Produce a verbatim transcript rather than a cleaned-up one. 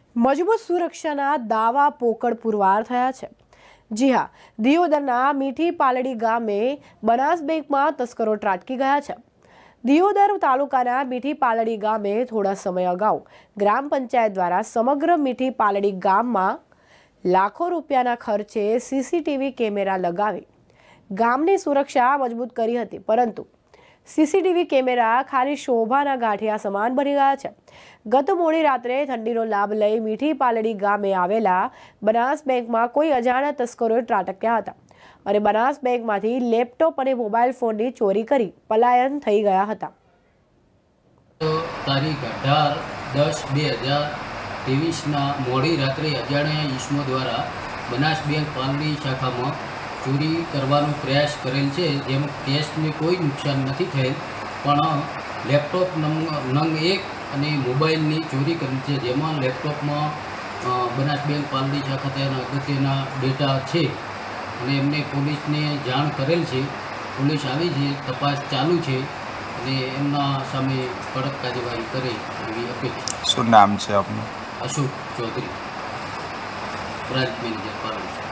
મજબૂત સુરક્ષાના દાવા પોકળ પુરવાર થયા છે। જી હા, દિયોદરના મીઠી પાલડી ગામે બનાસ બેંકમાં તસ્કરો ત્રાટકી ગયા છે। દિયોદર તાલુકાના મીઠી પાલડી ગામે થોડા સમય અગાઉ ગ્રામ પંચાયત દ્વારા સમગ્ર મીઠી પાલડી ગામમાં લાખો રૂપિયાના ખર્ચે સીસીટીવી કેમેરા લગાવી ગામની સુરક્ષા મજબૂત કરી હતી, પરંતુ સીસીટીવી કેમેરા ખાલી શોભાના ગાંઠિયા સમાન બની ગયા છે। ગત મોડી રાત્રે ઠંડીનો લાભ લઈ મીઠી પાલડી ગામે આવેલા બનાસ બેંકમાં કોઈ અજાણ્યા તસ્કરોએ ત્રાટક્યા હતા અને બનાસ બેંકમાંથી લેપટોપ અને મોબાઈલ ફોનની ચોરી કરી પલાયન થઈ ગયા હતા। તારીખ અઢાર દસ બે હજાર ત્રેવીસના મોડી રાત્રે અજાણ્યા ઈસમો દ્વારા બનાસ બેંક પાલડી શાખામાં ચોરી કરવાનો પ્રયાસ કરેલ છે, જેમાં કેશને કોઈ નુકસાન નથી થયેલ, પણ લેપટોપ નંગ એક અને મોબાઈલની ચોરી કરી છે, જેમાં લેપટોપમાં બનાસ બેંક પાલડી શાખા તેના અગત્યના ડેટા છે અને એમને પોલીસને જાણ કરેલ છે। પોલીસ આવી છે, તપાસ ચાલુ છે અને એમના સામે કડક કાર્યવાહી કરે એવી અપેક્ષા। શું નામ છે આપનું? Ashok Chaudhary, branch manager Paldi.